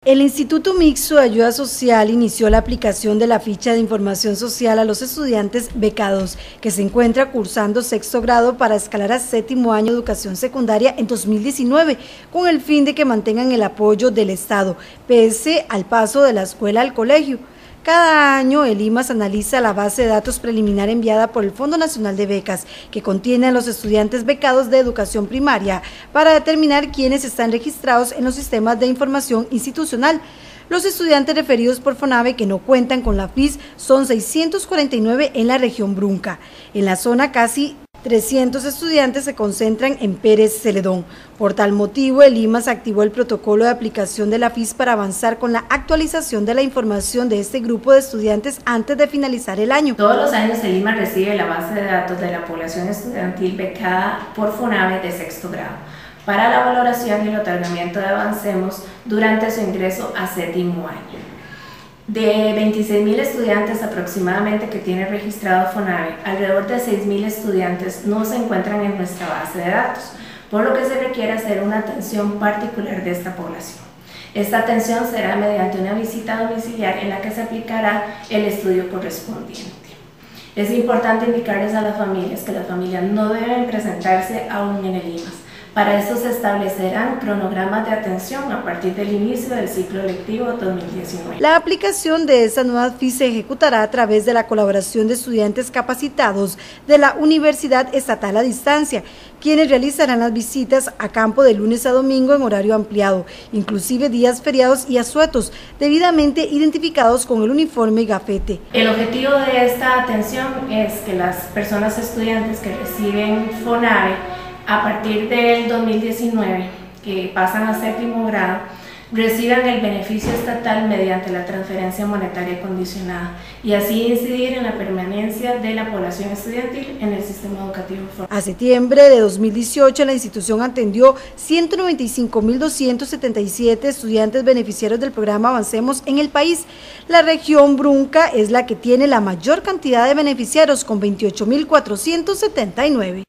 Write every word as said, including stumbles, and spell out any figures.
El Instituto Mixto de Ayuda Social inició la aplicación de la ficha de información social a los estudiantes becados que se encuentra cursando sexto grado para escalar a séptimo año de educación secundaria en dos mil diecinueve, con el fin de que mantengan el apoyo del Estado, pese al paso de la escuela al colegio. Cada año el I M A S analiza la base de datos preliminar enviada por el Fondo Nacional de Becas, que contiene a los estudiantes becados de educación primaria, para determinar quiénes están registrados en los sistemas de información institucional. Los estudiantes referidos por FONAVE que no cuentan con la F I S son seiscientos cuarenta y nueve en la región Brunca. En la zona casi trescientos estudiantes se concentran en Pérez Celedón. Por tal motivo, el I M A S activó el protocolo de aplicación de la F I S para avanzar con la actualización de la información de este grupo de estudiantes antes de finalizar el año. Todos los años el I M A S recibe la base de datos de la población estudiantil becada por FONAVE de sexto grado para la valoración y el otorgamiento de avancemos durante su ingreso a séptimo año. De veintiséis mil estudiantes aproximadamente que tiene registrado FONAVE, alrededor de seis mil estudiantes no se encuentran en nuestra base de datos, por lo que se requiere hacer una atención particular de esta población. Esta atención será mediante una visita domiciliar en la que se aplicará el estudio correspondiente. Es importante indicarles a las familias que las familias no deben presentarse aún en el I M A S. Para esto se establecerán cronogramas de atención a partir del inicio del ciclo lectivo dos mil diecinueve. La aplicación de esta nueva F I S se ejecutará a través de la colaboración de estudiantes capacitados de la Universidad Estatal a Distancia, quienes realizarán las visitas a campo de lunes a domingo en horario ampliado, inclusive días feriados y asuetos, debidamente identificados con el uniforme y gafete. El objetivo de esta atención es que las personas estudiantes que reciben FONAVE a partir del dos mil diecinueve, que pasan a séptimo grado, reciban el beneficio estatal mediante la transferencia monetaria condicionada y así incidir en la permanencia de la población estudiantil en el sistema educativo formal. A septiembre de dos mil dieciocho, la institución atendió ciento noventa y cinco mil doscientos setenta y siete estudiantes beneficiarios del programa Avancemos en el país. La región Brunca es la que tiene la mayor cantidad de beneficiarios, con veintiocho mil cuatrocientos setenta y nueve.